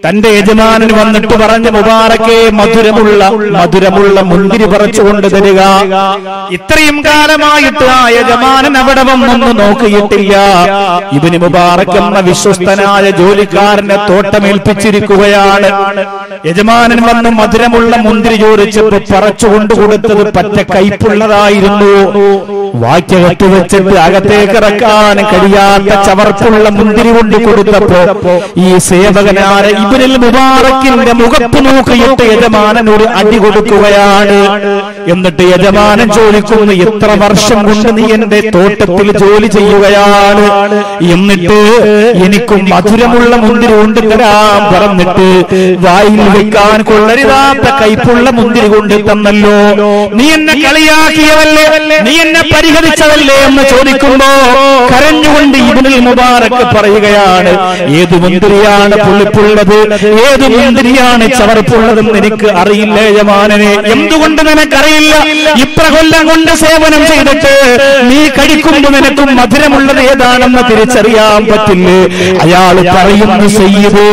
തന്റെ യജമാനൻ വന്നിട്ട് പറഞ്ഞു, മുബാറക്കെ മധുരമുള്ള മധുരമുള്ള മുന്തിരി പറിച്ചുകൊണ്ട് തരിക. ഇത്രയും കാലമായിട്ട് ആ യജമാനൻ അവിടെ വന്നൊന്ന് നോക്കിയിട്ടില്ല. ഇബ്നു മുബാറക് എന്ന വിശ്വസ്തനായ ജോലിക്കാരനെ തോട്ടമേൽപ്പിച്ചിരിക്കുകയാണ്. യജമാനൻ വന്ന് മധുരമുള്ള മുന്തിരി ചോദിച്ചപ്പോ പറിച്ചുകൊണ്ട് കൊടുത്തത് പറ്റ കയ്പുള്ളതായിരുന്നു. വായ്ക്കകത്ത് വെച്ചിട്ട് അകത്തേക്ക് ഇറക്കാൻ കഴിയാത്ത ചവർപ്പുള്ള മുന്തിരി കൊണ്ട് കൊടുത്തപ്പോ ഈ സേവകനായ ഇബ്നുൽ മുബാറക്കിന്റെ മുഖത്ത് നോക്കിയിട്ട് യജമാനനോട് അടി കൊടുക്കുകയാണ്. എന്നിട്ട് യജമാനൻ ചോദിക്കുന്നു, എത്ര വർഷം കൊണ്ട് നീ എന്റെ തോട്ടത്തിൽ ജോലി ചെയ്യുകയാണ്, എന്നിട്ട് എനിക്ക് മധുരമുള്ള മുന്തിരി കൊണ്ട് തരാൻ പറഞ്ഞിട്ട് വായിൽ വെക്കാൻ കൊള്ളരുതാത്ത കയ്പുള്ള മുന്തിരി കൊണ്ട് തന്നല്ലോ, നീ എന്നെ കളിയാക്കിയവല്ലേ, നീ എന്നെ പരിഹരിച്ചതല്ലേ എന്ന് ചോദിക്കുമ്പോ കരഞ്ഞുകൊണ്ട് ഇബ്നുൽ മുബാറക് പറയുകയാണ്, ഏത് മുന്തിരിയാണ് പുളിപ്പുള്ളത്, ഏത് മുന്തിരിയാണ് ചവർപ്പുള്ളതെന്ന് എനിക്ക് അറിയില്ല യജമാനനെ. എന്തുകൊണ്ട് നിനക്കറിയില്ല? ഇത്ര കൊല്ലം കൊണ്ട് സേവനം ചെയ്തിട്ട് നീ കഴിക്കുമ്പോ നിനക്കും മധുരമുള്ളത് ഏതാണെന്ന് തിരിച്ചറിയാൻ പറ്റില്ലേ? അയാൾ പറയുന്നു, സയ്യിദേ,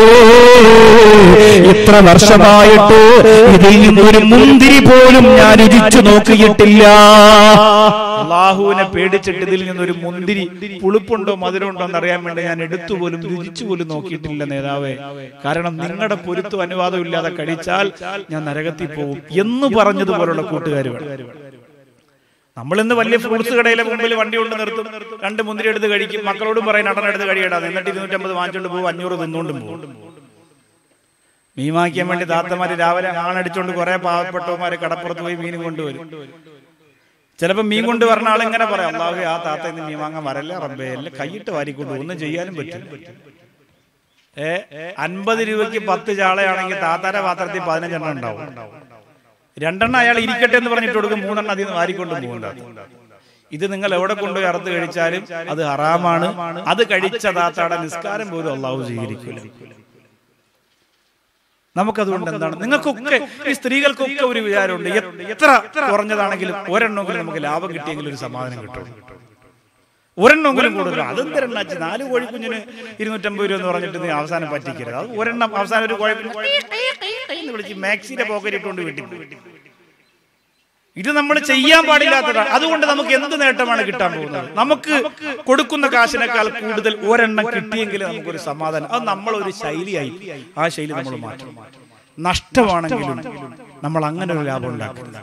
ഇത്ര വർഷമായിട്ട് ഇതിൽ നിന്നൊരു മുന്തിരി പോലും ഞാൻ രുചിച്ചു നോക്കിയിട്ടില്ല. അള്ളാഹുവിനെ പേടിച്ചിട്ട് ഇതിൽ നിന്നൊരു മുന്തിരി പുളിപ്പുണ്ടോ മധുരമുണ്ടോ എന്ന് അറിയാൻ വേണ്ടി ഞാൻ എടുത്തു പോലും രുചിച്ചു പോലും നോക്കിയിട്ടില്ല നേതാവേ. കാരണം നിങ്ങളുടെ പൊരുത്തും അനുവാദം ഇല്ലാതെ കഴിച്ചാൽ ഞാൻ നരകത്തിൽ പോകും എന്ന് പറഞ്ഞതുപോലുള്ള കൂട്ടുകാർ വേണം. നമ്മളിന്ന് വലിയ ഫ്രൂട്ട്സ് കടയിലെ മുമ്പിൽ വണ്ടി കൊണ്ട് നിർത്തും, രണ്ട് മുന്തിരി എടുത്ത് കഴിക്കും, മക്കളോടും പറയും നടനെടുത്ത് കഴിയിടാതെ, എന്നിട്ട് ഇരുന്നൂറ്റമ്പത് വാങ്ങിച്ചോണ്ട് പോകും, അഞ്ഞൂറ് തിന്നോണ്ടും പോകും. മീൻ വാങ്ങിക്കാൻ വേണ്ടി താത്തമാര് രാവിലെ ആണടിച്ചോണ്ട് കുറെ പാവപ്പെട്ടവന്മാരെ കടപ്പുറത്ത് പോയി മീൻ കൊണ്ടുവരും. ചിലപ്പോ മീൻ കൊണ്ട് പറഞ്ഞ ആളിങ്ങനെ പറയാം, അല്ലാഹുവേ ആ താത്ത ഇന്ന് മീൻ വാങ്ങാൻ വരല്ലേ റബ്ബേ, എല്ലാം കൈയിട്ട് വാരിക്കൊണ്ട് ഒന്നും ചെയ്യാനും പറ്റും. ഏ അൻപത് രൂപയ്ക്ക് പത്ത് ചാളയാണെങ്കിൽ താത്താരെ പാത്രത്തിൽ പതിനഞ്ചെണ്ണം ഉണ്ടാവും. രണ്ടെണ്ണം അയാൾ ഇരിക്കട്ടെ എന്ന് പറഞ്ഞിട്ട് കൊടുക്കും, മൂന്നെണ്ണം അതിൽ നിന്ന് വാരിക്കൊണ്ട് പോകുന്നുണ്ട്. ഇത് നിങ്ങൾ എവിടെ കൊണ്ടുപോയി അറുത്ത് കഴിച്ചാലും അത് ഹറാമാണ്. അത് കഴിച്ച താത്താടെ നിസ്കാരം പോലും അള്ളാഹു സ്വീകരിക്കില്ല. നമുക്കതുകൊണ്ട് എന്താണ്, നിങ്ങൾക്കൊക്കെ ഈ സ്ത്രീകൾക്കൊക്കെ ഒരു വിചാരമുണ്ട്, എത്ര കുറഞ്ഞതാണെങ്കിലും ഒരെണ്ണമെങ്കിലും നമുക്ക് ലാഭം കിട്ടിയെങ്കിലും ഒരു സമാധാനം കിട്ടും, ഒരെണ്ണമെങ്കിലും കൂടുതൽ. അതെന്തെണ്ണാച്ച് നാല് കോഴിക്കുഞ്ഞിന് ഇരുന്നൂറ്റമ്പത് രൂപ എന്ന് പറഞ്ഞിട്ട് നീ അവസാനം പറ്റിക്കരുത്. അത് ഒരെണ്ണം അവസാനം ഒരു കോഴിക്കുഞ്ഞ് വിളിച്ച് മാക്സിന്റെ പോക്കറ്റ് ഇട്ടുകൊണ്ട് വീട്ടിൽ പോയി. ഇത് നമ്മൾ ചെയ്യാൻ പാടില്ലാത്തതാണ്. അതുകൊണ്ട് നമുക്ക് എന്ത് നേട്ടമാണ് കിട്ടാൻ പോകുന്നത്? നമുക്ക് കൊടുക്കുന്ന കാശിനേക്കാൾ കൂടുതൽ ഒരെണ്ണം കിട്ടിയെങ്കിൽ നമുക്കൊരു സമാധാനം. അത് നമ്മളൊരു ശൈലിയായി ആ ശൈലി നമ്മൾ മാറ്റണം. നഷ്ടമാണെങ്കിലും നമ്മൾ അങ്ങനെ ഒരു ലാഭം ഉണ്ടാക്കില്ല.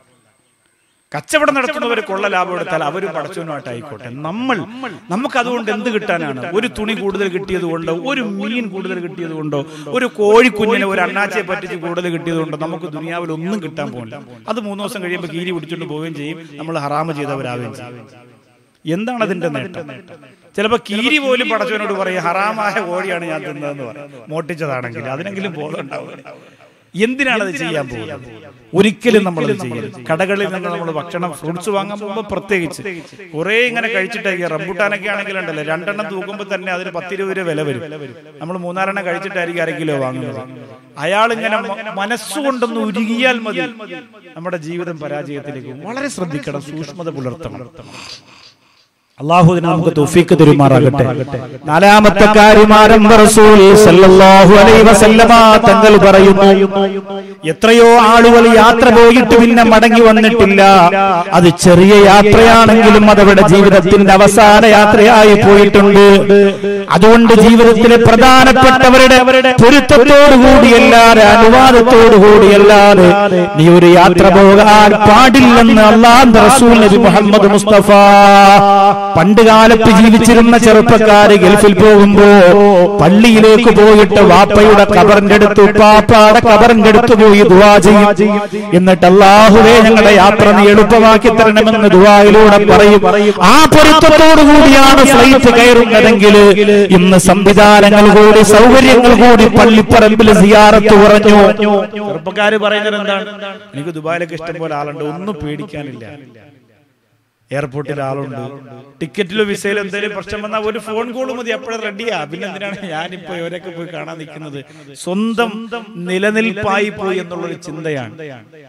കച്ചവടം നടത്തുന്നവർ കൊള്ള ലാഭം എടുത്താൽ അവരും പടച്ചവനുമായിട്ടായിക്കോട്ടെ. നമ്മൾ നമുക്ക് അതുകൊണ്ട് എന്ത് കിട്ടാനാണ്? ഒരു തുണി കൂടുതൽ കിട്ടിയത് കൊണ്ടോ, ഒരു മീൻ കൂടുതൽ കിട്ടിയത് കൊണ്ടോ, ഒരു കോഴിക്കുഞ്ഞിനെ ഒരു അണ്ണാച്ചിയെ പറ്റിച്ച് കൂടുതൽ കിട്ടിയത് കൊണ്ടോ നമുക്ക് ദുനിയാവിൽ ഒന്നും കിട്ടാൻ പോകില്ല. അത് മൂന്ന് ദിവസം കഴിയുമ്പോൾ കീരി പിടിച്ചുകൊണ്ട് പോവുകയും ചെയ്യും, നമ്മൾ ഹറാമ് ചെയ്തവരാവുകയും ചെയ്യും. എന്താണ് അതിന്റെ നേട്ടം? ചിലപ്പോ കീരി പോലും പടച്ചവനോട് പറയും, ഹറാമായ കോഴിയാണ് ഞാൻ തിന്നതെന്ന് പറയും, മോട്ടിച്ചതാണെങ്കിൽ. അതിനെങ്കിലും ബോധം ഉണ്ടാവുക. എന്തിനാണത് ചെയ്യാൻ പോകുന്നത്? ഒരിക്കലും നമ്മളത് ചെയ്യരുത്. കടകളിൽ നിന്ന് നമ്മൾ ഭക്ഷണം ഫ്രൂട്ട്സ് വാങ്ങാൻ പോകുമ്പോൾ പ്രത്യേകിച്ച് കുറെ ഇങ്ങനെ കഴിച്ചിട്ടായിരിക്കും. റംബൂട്ടാനൊക്കെ ആണെങ്കിലുണ്ടല്ലോ, രണ്ടെണ്ണം തൂക്കുമ്പോൾ തന്നെ അതിന് പത്തിരുപത് രൂപ വില വരും. നമ്മൾ മൂന്നാലെണ്ണം കഴിച്ചിട്ടായിരിക്കും അര കിലോ വാങ്ങുന്നത്. അയാൾ ഇങ്ങനെ മനസ്സുകൊണ്ടൊന്ന് ഉരുകിയാൽ മതി നമ്മുടെ ജീവിതം പരാജയത്തിലേക്ക്. വളരെ ശ്രദ്ധിക്കണം, സൂക്ഷ്മത പുലർത്തണം. അല്ലാഹുവിനെ നമുക്ക് തൗഫീഖ് തരുമാറാകട്ടെ. നാലാമത്തെ കാര്യമാരം റസൂൽ സല്ലല്ലാഹു അലൈഹി വസല്ലമ തങ്ങൾ പറയുന്നു, എത്രയോ ആളുകൾ യാത്ര പോയിട്ട് പിന്നെ മടങ്ങി വന്നിട്ടില്ല. അത് ചെറിയ യാത്രയാണെങ്കിലും അതവരുടെ ജീവിതത്തിന്റെ അവസാന യാത്രയായി പോയിട്ടുണ്ട്. അതുകൊണ്ട് ജീവിതത്തിലെ പ്രധാനപ്പെട്ടവരുടെ പൊരുത്തത്തോടുകൂടിയല്ലാതെ, അനുവാദത്തോടുകൂടിയല്ലാതെ നീ ഒരു യാത്ര പോകാൻ പാടില്ലെന്ന് അല്ലാഹുവിന്റെ റസൂൽ നബി മുഹമ്മദ് മുസ്തഫ. പണ്ട് കാലത്ത് ജീവിച്ചിരുന്ന ചെറുപ്പക്കാര് ഗൾഫിൽ പോകുമ്പോ പള്ളിയിലേക്ക് പോയിട്ട് വാപ്പയുടെ ഖബറിന്റെ അടുത്ത്, ഉപ്പാപ്പയുടെ ഖബറിന്റെ അടുത്ത് പോയി ദുആ ചെയ്യും. എന്നിട്ട് അല്ലാഹുവേ ഞങ്ങളുടെ യാത്ര നീ എളുപ്പമാക്കി തരണമെന്ന് ദുആയിലൂടെ പറയും. ആ പൊരുത്തത്തോടു കൂടിയാണ് ഫ്ലൈറ്റ് കയറുന്നതെങ്കിൽ ഇന്ന് സംവിധാനങ്ങൾ കൂടി സൗകര്യങ്ങൾ കൂടി പള്ളിപ്പറമ്പിൽ സിയാറത്ത് കുറഞ്ഞു. ചെറുപ്പക്കാര് പറയുന്നത് എന്താണ്? എനിക്ക് ദുബായിലൊക്കെ ഇഷ്ടം പോലെ ആളുണ്ട്, ഒന്നും പേടിക്കാനില്ല. എയർപോർട്ടിൽ ആളുണ്ട്, ടിക്കറ്റിലോ വിസയിലോ എന്തെങ്കിലും പ്രശ്നം വന്നാൽ ഒരു ഫോൺ കോൾ മതി, അപ്പോഴും റെഡിയാ. പിന്നെ എന്തിനാണ് ഞാനിപ്പോ ഇവരൊക്കെ പോയി കാണാൻ നിൽക്കുന്നത്? സ്വന്തം നിലനിൽപ്പായി പോയി എന്നുള്ളൊരു ചിന്തയാണ്.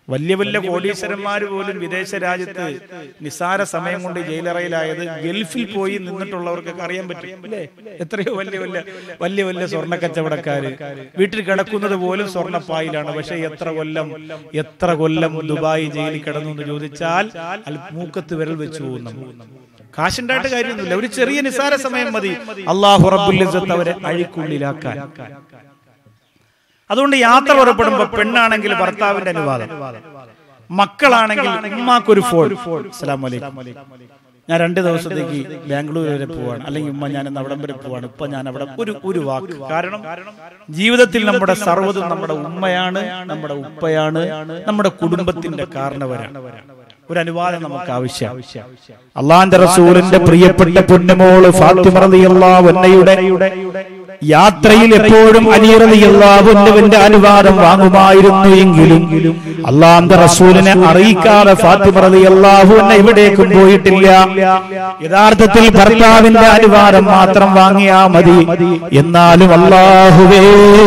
വലിയ വലിയ കോടീശ്വരന്മാർ പോലും വിദേശ രാജ്യത്ത് നിസ്സാര സമയം കൊണ്ട് ജയിലറയിലായത് ഗൾഫിൽ പോയി നിന്നിട്ടുള്ളവർക്കൊക്കെ അറിയാൻ പറ്റും അല്ലേ? എത്രയോ വലിയ വലിയ വലിയ വലിയ സ്വർണ്ണ കച്ചവടക്കാര് വീട്ടിൽ കിടക്കുന്നത് പോലും സ്വർണ്ണപ്പായിലാണ്. പക്ഷെ എത്ര കൊല്ലം എത്ര കൊല്ലം ദുബായ് ജയിലിൽ കിടന്നു എന്ന് ചോദിച്ചാൽ മൂക്കത്ത് വിരൽ വെച്ചു പോകുന്നു. കാശുണ്ടായിട്ട് കാര്യമൊന്നുമില്ല, ഒരു ചെറിയ നിസ്സാര സമയം മതി അല്ലാഹു റബ്ബുൽ ഇസ്സത്ത് അവരെ അഴിക്കുള്ളിലാക്കാൻ. അതുകൊണ്ട് യാത്ര പുറപ്പെടുമ്പോ പെണ്ണാണെങ്കിൽ ഭർത്താവിന്റെ അനുവാദം, മക്കളാണെങ്കിൽ ഉമ്മാക്കൊരു ഫോൺ, അസ്സലാമു അലൈക്കും, ഞാൻ രണ്ട് ദിവസത്തേക്ക് ബാംഗ്ലൂർ വരെ പോവാണ്, അല്ലെങ്കിൽ ഉമ്മ ഞാൻ അവിടം വരെ പോവാണ്, ഇപ്പൊ ഞാൻ അവിടെ ഒരു ഒരു വാക്ക്. കാരണം ജീവിതത്തിൽ നമ്മുടെ സർവ്വതും നമ്മുടെ ഉമ്മയാണ്, നമ്മുടെ ഉപ്പയാണ്, നമ്മുടെ കുടുംബത്തിന്റെ കാരണവരാണ്. ഒരു അനുവാദം നമുക്ക് ആവശ്യം. അള്ളാന്റെ റസൂലിന്റെ പ്രിയപ്പെട്ട പൊന്നുമോള് ഫാത്തിമ റളിയല്ലാഹു അൻഹയുടെ യാത്രയിൽ എപ്പോഴും അലി റളിയല്ലാഹു അൻഹുവിന്റെ അനുവാദം വാങ്ങുമായിരുന്നു എങ്കിലും അള്ളാന്റെ റസൂലിനെ അറിയിക്കാതെ ഫാത്തിമ റളിയല്ലാഹു അൻഹ എവിടേക്കും പോയിട്ടില്ല. യഥാർത്ഥത്തിൽ ഭർത്താവിന്റെ അനുവാദം മാത്രം വാങ്ങിയാ മതി. എന്നാലും അല്ലാഹുവേ,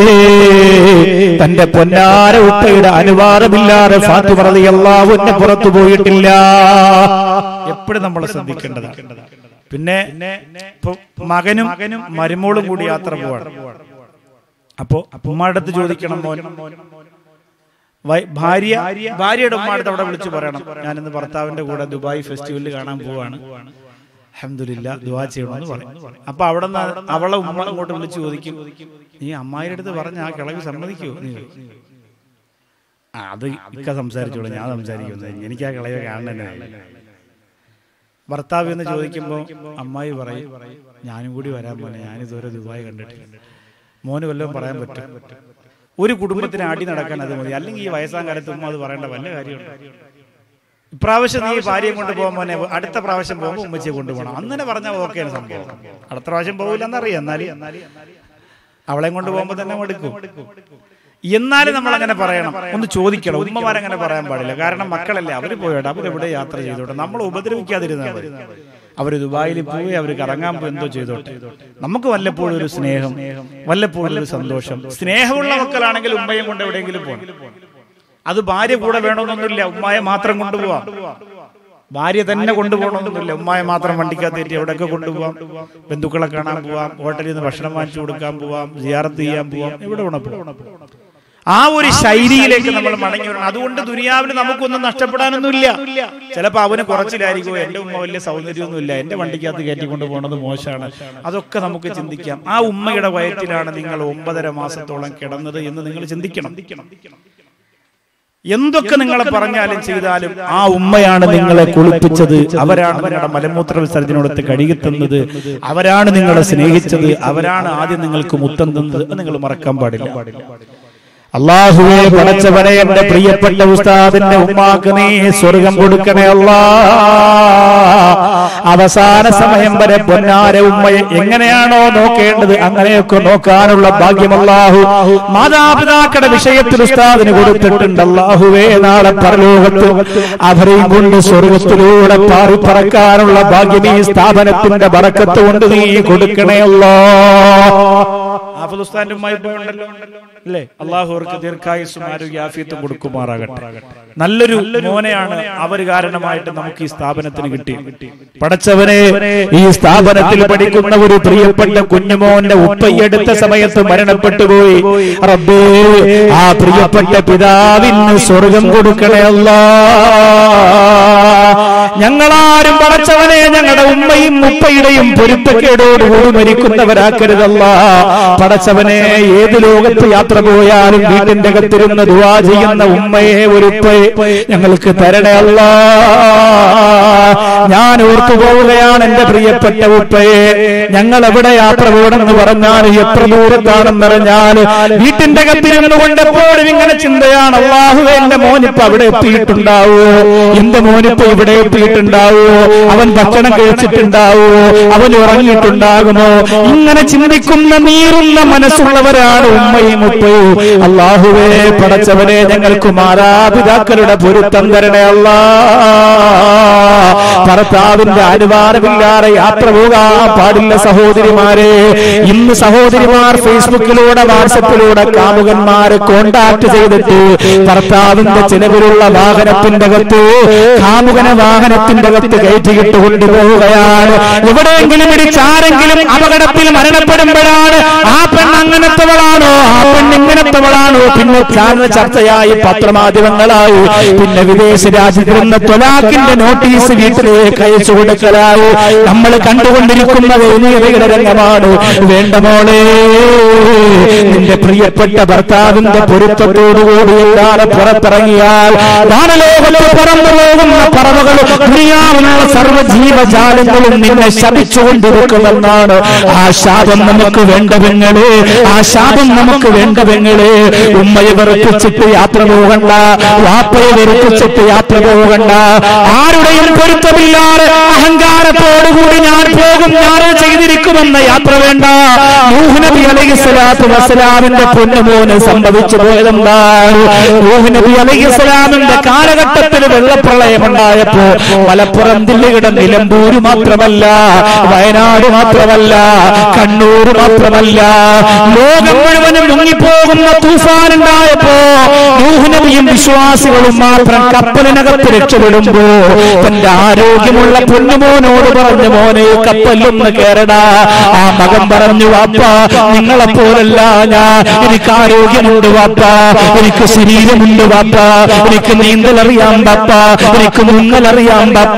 തന്റെ പൊന്നാര ഉപ്പയുടെ അനുവാദമില്ലാതെ ഫാത്തിമ റളിയല്ലാഹു അൻഹ പുറത്തു പോയിട്ടില്ല. എപ്പോഴും നമ്മൾ ശ്രദ്ധിക്കേണ്ടതാണ്. പിന്നെ മകനും മരുമോളും കൂടി യാത്ര പോവാണ്. അപ്പോ ഉമ്മയുടെ അടുത്ത് ചോദിക്കണം, മോൻ ഭാര്യ ഭാര്യയുടെ ഉമ്മയുടെ അവിടെ വിളിച്ചു പറയണം, ഞാനിന്ന് ഭർത്താവിന്റെ കൂടെ ദുബായ് ഫെസ്റ്റിവലിൽ കാണാൻ പോവാണ്, അൽഹംദുലില്ലാ ദുആ ചെയ്യണമെന്ന് പറയും. അപ്പൊ അവിടെ നിന്ന് അവളെ ഉമ്മ അങ്ങോട്ട് വിളിച്ചു ചോദിക്കും, നീ അമ്മായിയുടെ അടുത്ത് പറഞ്ഞ ആ കിളവി സമ്മതിക്കുമോ? നീ അത് ഇക്ക സംസാരിച്ചോളൂ, ഞാൻ സംസാരിക്കുന്നത്, എനിക്ക് ആ കിളവി കാണണേ. ഭർത്താവ് എന്ന് ചോദിക്കുമ്പോൾ അമ്മായി പറയും, ഞാനും കൂടി വരാൻ പോലെ, ഞാനിതുവരെ ദുബായ് കണ്ടിട്ടില്ല. മോന് വല്ലതും പറയാൻ പറ്റും? ഒരു കുടുംബത്തിന് ആടി നടക്കാൻ അത് മതി. അല്ലെങ്കിൽ ഈ വയസ്സാം കാലത്ത് ഉമ്മ അത് പറയേണ്ട വല്ല കാര്യമുണ്ട്? ഇപ്രാവശ്യം നീ ഭാര്യയെ കൊണ്ട് പോകാൻ മോനെ, അടുത്ത പ്രാവശ്യം പോകുമ്പോൾ ഉമ്മച്ചിയെ കൊണ്ടുപോകണം. അങ്ങനെ പറഞ്ഞാൽ ഓക്കെയാണ് സംഭവം. അടുത്ത പ്രാവശ്യം പോകില്ലെന്നറിയാം, എന്നാലും അവളെയും കൊണ്ട് പോകുമ്പോൾ തന്നെ മടുക്കും. എന്നാലും നമ്മൾ അങ്ങനെ പറയണം, ഒന്ന് ചോദിക്കണം. ഉമ്മമാരങ്ങനെ പറയാൻ പാടില്ല. കാരണം മക്കളല്ലേ, അവര് പോയോട്ടെ, അവരെവിടെ യാത്ര ചെയ്തോട്ടെ, നമ്മൾ ഉപദ്രവിക്കാതിരുന്നാൽ മതി. അവര് ദുബായിൽ പോയി അവര് കറങ്ങാൻ പോയി എന്തോ ചെയ്തോട്ടെ. നമുക്ക് വല്ലപ്പോഴും ഒരു സ്നേഹം, വല്ലപ്പോഴും ഒരു സന്തോഷം. സ്നേഹമുള്ള മക്കളാണെങ്കിൽ ഉമ്മയും കൊണ്ട് എവിടെയെങ്കിലും പോകണം. അത് ഭാര്യ കൂടെ വേണമെന്നൊന്നുമില്ല, ഉമ്മായ മാത്രം കൊണ്ടുപോവാം. ഭാര്യ തന്നെ കൊണ്ടുപോകണമെന്നൊന്നുമില്ല, ഉമ്മായ മാത്രം വണ്ടിക്കകത്തേറ്റി എവിടെയൊക്കെ കൊണ്ടുപോകാം. ബന്ധുക്കളെ കാണാൻ പോവാം, ഹോട്ടലിൽ നിന്ന് ഭക്ഷണം വാങ്ങിച്ചു കൊടുക്കാൻ പോവാം, സിയാറത്ത് ചെയ്യാൻ പോവാം, എവിടെ വേണം പോവാം. ആ ഒരു ശൈലിയിലേക്ക് നമ്മൾ മടങ്ങി വരണം. അതുകൊണ്ട് ദുനിയാവിന് നമുക്കൊന്നും നഷ്ടപ്പെടാനൊന്നുമില്ല. ചിലപ്പോൾ അവന് കുറച്ചിലായിരിക്കും, എന്റെ ഉമ്മ വലിയ സൗന്ദര്യമൊന്നുമില്ല, എന്റെ വണ്ടിക്കകത്ത് കയറ്റിക്കൊണ്ട് പോകുന്നത് മോശമാണ്, അതൊക്കെ നമുക്ക് ചിന്തിക്കാം. ആ ഉമ്മയുടെ വയറ്റിലാണ് നിങ്ങൾ ഒമ്പതര മാസത്തോളം കിടന്നത് എന്ന് നിങ്ങൾ ചിന്തിക്കണം. എന്തൊക്കെ നിങ്ങളെ പറഞ്ഞാലും ചെയ്താലും ആ ഉമ്മയാണ് നിങ്ങളെ കുളിപ്പിച്ചത്, അവരാണ് നിങ്ങളുടെ മലമൂത്ര വിസർജനോടത്ത് കഴുകിത്തന്നത്, അവരാണ് നിങ്ങളെ സ്നേഹിച്ചത്, അവരാണ് ആദ്യം നിങ്ങൾക്ക് മുത്തം തന്നത്. നിങ്ങൾ മറക്കാൻ പാടില്ല. അല്ലാഹുവേ, പടച്ചവനെ, എന്റെ പ്രിയപ്പെട്ട ഉസ്താദിന്റെ ഉമ്മാക്ക് നീ സ്വർഗം കൊടുക്കണേ അല്ലാ. അവസാന സമയം വരെ പൊന്നാര ഉമ്മയെ എങ്ങനെയാണോ നോക്കേണ്ടത് അങ്ങനെയൊക്കെ നോക്കാനുള്ള ഭാഗ്യം അല്ലാഹു മാതാപിതാക്കളുടെ വിഷയത്തിൽ ഉസ്താദിന് കൊടുത്തിട്ടുണ്ട്. അല്ലാഹുവേ, നാളെ പരലോകത്ത് അവരെയും കൊണ്ട് സ്വർഗത്തിലൂടെ പാറി പറക്കാനുള്ള ഭാഗ്യം ഈ സ്ഥാപനത്തിന്റെ ബറക്കത്ത് കൊണ്ട് നീ കൊടുക്കണേ അല്ലാ. ഉസ്താദിന്റെ ഉമ്മായി പോയുണ്ടല്ലോ അല്ലേ? അള്ളാഹു അവർക്ക് ദീർഘായുസ്സും ആരോഗ്യ ആഫിയത്തും കൊടുക്കുമാറാകട്ടെ. നല്ലൊരു മോനെയാണ് അവർ കാരണമായിട്ട് നമുക്ക് ഈ സ്ഥാപനത്തിന് കിട്ടി. പടച്ചവനെ, ഈ സ്ഥാപനത്തിൽ പഠിക്കുന്ന ഒരു പ്രിയപ്പെട്ട കുഞ്ഞുമോന്റെ ഉപ്പയെടുത്ത സമയത്ത് മരണപ്പെട്ടു പോയി. റബ്ബേ, ആ പ്രിയപ്പെട്ട പിതാവിന് സ്വർഗം കൊടുക്കണേ അല്ലാ. ഞങ്ങളാരും പടച്ചവനെ ഞങ്ങളുടെ ഉമ്മയും ഉപ്പയുടെയും പൊരുത്തക്കേടോടുകൂടി മരിക്കുന്നവരാക്കരുതല്ല. പടച്ചവനെ, ഏത് ലോകത്ത് യാത്ര പോയാലും വീട്ടിന്റെ അകത്തിരുന്ന് ദുആ ചെയ്യുന്ന ഉമ്മയെ ഒരുപ്പയെ ഞങ്ങൾക്ക് തരണേ അല്ലാ. ഞാൻ ഓർത്തു പോവുകയാണ് എന്റെ പ്രിയപ്പെട്ട ഉപ്പയെ. ഞങ്ങൾ എവിടെ യാത്ര പോകണമെന്ന് പറഞ്ഞാൽ, എത്ര ദൂരത്താണെന്നറിഞ്ഞാൽ വീട്ടിന്റെ അകത്തിരുന്നു കൊണ്ട് എപ്പോഴും ഇങ്ങനെ ചിന്തയാണ്, അല്ലാഹുവേ, എന്റെ മോനിപ്പ് അവിടെ എത്തിയിട്ടുണ്ടാവോ, എന്റെ മോനിപ്പ് ഇവിടെ എത്തിയിട്ടുണ്ടാവുമോ? അവൻ ഭക്ഷണം കഴിച്ചിട്ടുണ്ടാവുമോ? അവൻ ഉറങ്ങിയിട്ടുണ്ടാകുമോ? ഇങ്ങനെ ചിന്തിക്കുന്ന നീറുന്ന മനസ്സുള്ളവരാണ് ഉമ്മയും ഉപ്പയും. അല്ലാഹുവേ, പടച്ചവനെ, ഞങ്ങൾക്ക് മാതാപിതാക്കളുടെ പൊരുത്തം തരണേ അല്ലാ. ഭർത്താവിന്റെ അനുവാദമില്ലാതെ യാത്ര പോകാൻ പാടില്ല സഹോദരിമാരെ. ഇന്ന് സഹോദരിമാർ ഫേസ്ബുക്കിലൂടെ വാട്സപ്പിലൂടെ കാമുകന്മാരെ കോണ്ടാക്ട് ചെയ്തിട്ട് ഭർത്താവിന്റെ ചിലവിലുള്ള വാഹനത്തിന്റെ അകത്ത് കാമുകനെ വാഹനത്തിന്റെ അകത്ത് കയറ്റിയിട്ട് കൊണ്ടുപോവുകയാണ്. എവിടെയെങ്കിലും ഇടിച്ചാരെങ്കിലും അപകടത്തിൽ മരണപ്പെടുമ്പോഴാണ് ആ പെണ്ണ് അങ്ങനത്തവളാണോ, ആ പെണ്ണ് ഇങ്ങനത്തവളാണോ, പിന്നെ ചാനൽ ചർച്ചയായി, പത്രമാധ്യമങ്ങളായി, പിന്നെ വിദേശ രാജ്യത്തിൽ നിന്ന് ത്വലാഖിന്റെ നോട്ടീസ് വീട്ടിലേക്ക് അയച്ചു കൊടുക്കലായി. നമ്മൾ കണ്ടുകൊണ്ടിരിക്കുന്നത് ഇനിയുടെ രംഗമാണ്. വേണ്ട മോളെ, നിന്റെ പ്രിയപ്പെട്ട ഭർത്താവിന്റെ പൊരുത്തത്തോടുകൂടി എല്ലാവരും പുറത്തിറങ്ങിയാൽ വാനലോകത്ത് പറന്നു പോകുന്ന പറവകൾ, ദുനിയാവിലുള്ള സർവ്വ ജീവജാലങ്ങളും നിന്നെ ശപിച്ചുകൊണ്ടിരിക്കുമെന്നാണ്. ആ ശാപം നമുക്ക് വേണ്ട പെങ്ങളെ, ആ ശാപം നമുക്ക് വേണ്ട പെങ്ങളെ. ഉമ്മയെ വെറുപ്പിച്ചിട്ട് യാത്ര പോകണ്ട, വാപ്പയെ വെറുപ്പിച്ചിട്ട് യാത്ര പോകണ്ട. ആരുടെയും പൊരുത്തമില്ലാതെ അഹങ്കാരത്തോടുകൂടി ഞാൻ പോകും, ഞാൻ ചെയ്തിരിക്കുമെന്ന യാത്ര വേണ്ട. നൂഹ് നബി അലൈഹിസ്സലാത്തു വസ്സലാമിന്റെ പൊന്നുമോന് സംഭവിച്ചു പോയതെന്താണ്? നൂഹ് നബി അലൈഹിസ്സലാമിന്റെ കാലഘട്ടത്തിൽ വെള്ളപ്രളയമുണ്ടായപ്പോ മലപ്പുറം ജില്ലയുടെ നിലമ്പൂര് മാത്രമല്ല, വയനാട് മാത്രമല്ല, കണ്ണൂർ മാത്രമല്ല, ലോകം മുഴുവനും മുങ്ങിപ്പോകുന്ന തൂഫാനുണ്ടായപ്പോ നൂഹ് നബിയും വിശ്വാസികളും മാത്രം കപ്പലിനകത്ത് രക്ഷപ്പെടുമ്പോ തന്റെ ആരോഗ്യമുള്ള പൊന്നുമോനോട് പറഞ്ഞു, മോനെ കപ്പലൊന്ന് കേറടാ. ആ മകൻ പറഞ്ഞു, വാപ്പ നിങ്ങളെ പോലല്ല ഞാൻ, എനിക്ക് ആരോഗ്യമുണ്ട് വാപ്പ, എനിക്ക് ശരീരമുണ്ട് വാപ്പ, എനിക്ക് നീന്തലറിയാം വാപ്പ, എനിക്ക് മുങ്ങലറിയാം വാപ്പ.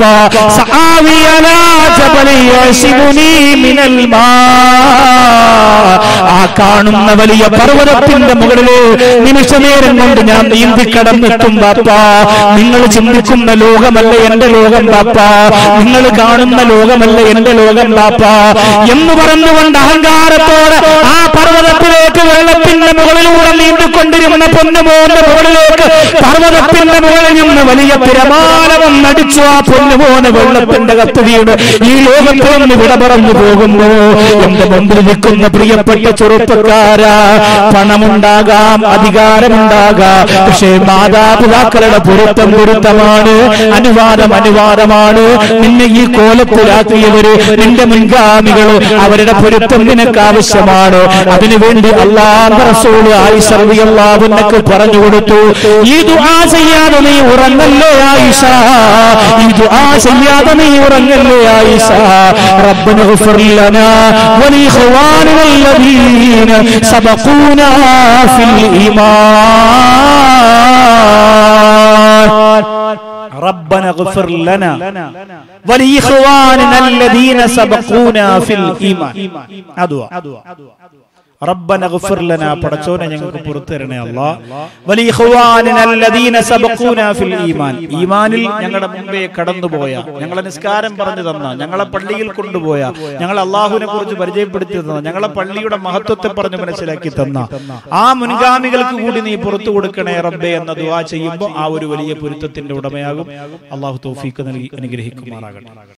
ആ കാണുന്ന വലിയ പർവ്വതത്തിന്റെ മുകളില് നിമിഷനേരം കൊണ്ട് ഞാൻ നീന്തിക്കടന്നെത്തും വാപ്പ. നിങ്ങൾ ചിന്തിക്കുന്ന ലോകമല്ല എന്റെ ലോകം വാപ്പ, നിങ്ങൾ കാണുന്ന ലോകമല്ല എന്റെ ലോകം വാപ്പ എന്ന് പറഞ്ഞുകൊണ്ട് അഹങ്കാരത്തോടെ ആ പർവ്വതത്തിലേക്ക് വെള്ളത്തിന്റെ മുകളിലൂടെ നീന്തിക്കൊണ്ടിരുന്ന പൊന്നുമോന്റെ മുകളിലേക്ക് പർവ്വതത്തിന്റെ മുകളിൽ നിന്ന് വലിയ തിരമാലകം നടിച്ചു. ആ പൊന്നുമോന് വെള്ളത്തിന്റെ കത്ത് വീണ് ഈ ലോകത്തിൽ നിന്ന് വിട പറഞ്ഞു പോകുമ്പോ എന്റെ മുമ്പിൽ നിൽക്കുന്ന പ്രിയപ്പെട്ട ചെറുപ്പക്കാരാ, പണമുണ്ടാകാം, അധികാരമുണ്ടാകാം, പക്ഷേ മാതാപിതാക്കളുടെ പൊരുത്തം പൊരുത്തമാണ്, അനുവാദം അനുവാദമാണ്. നിന്നെ ഈ കോലത്തിലാക്കിയവര് നിന്റെ മുൻഗാമികൾ, അവരുടെ പൊരുത്തം നിനക്ക് ആവശ്യമാണ്. അതിനുവേണ്ടി അല്ലാഹുവിന്റെ റസൂൽ ആയിഷ റളിയല്ലാഹു അൻഹ പറഞ്ഞു കൊടുത്തു, ഈ ദുആ ചെയ്യാതെ നീ ഉറങ്ങല്ലേ ആയിഷ, ഈ ദുആ ചെയ്യാതെ നീ ഉറങ്ങല്ലേ ആയിഷ. റബ്ബന ഗഫർ ലനാ വലി ഇഖ്വാനിന അല്ലദീന സബഖൂനാ ഫിൽ ഈമാൻ. ربنا اغفر لنا ولإخواننا الذين سبقونا في الإيمان. أدعو ربنا اغفر لنا, പടച്ചോനെ ഞങ്ങൾക്ക് പുറത്തു തരണേ അല്ലാഹ്. വലിഇഖ്വാനിന അല്ലദീന സബഖൂനാ ഫിൽ ഈമാൻ, ഈമാനിൽ ഞങ്ങളുടെ മുമ്പേ കടന്നുപോയ, ഞങ്ങളെ നിസ്കാരം പറഞ്ഞു തന്ന, ഞങ്ങളെ പള്ളിയിൽ കൊണ്ടുപോയ, ഞങ്ങളെ അല്ലാഹുവിനെ കുറിച്ച് പരിചയപ്പെടുത്തി തന്ന, ഞങ്ങളെ പള്ളിയുടെ മഹത്വത്തെ പറഞ്ഞു മനസ്സിലാക്കി തന്ന ആ മുൻഗാമികൾക്ക് കൂടി നീ പുറത്തു കൊടുക്കണേ റബ്ബേ എന്ന ദുആ ചെയ്യുമ്പോൾ ആ ഒരു വലിയ പൊരുത്തത്തിന്റെ ഉടമയാകും. അല്ലാഹു തൗഫീഖ് നൽകി അനുഗ്രഹിക്കുമാറാകട്ടെ.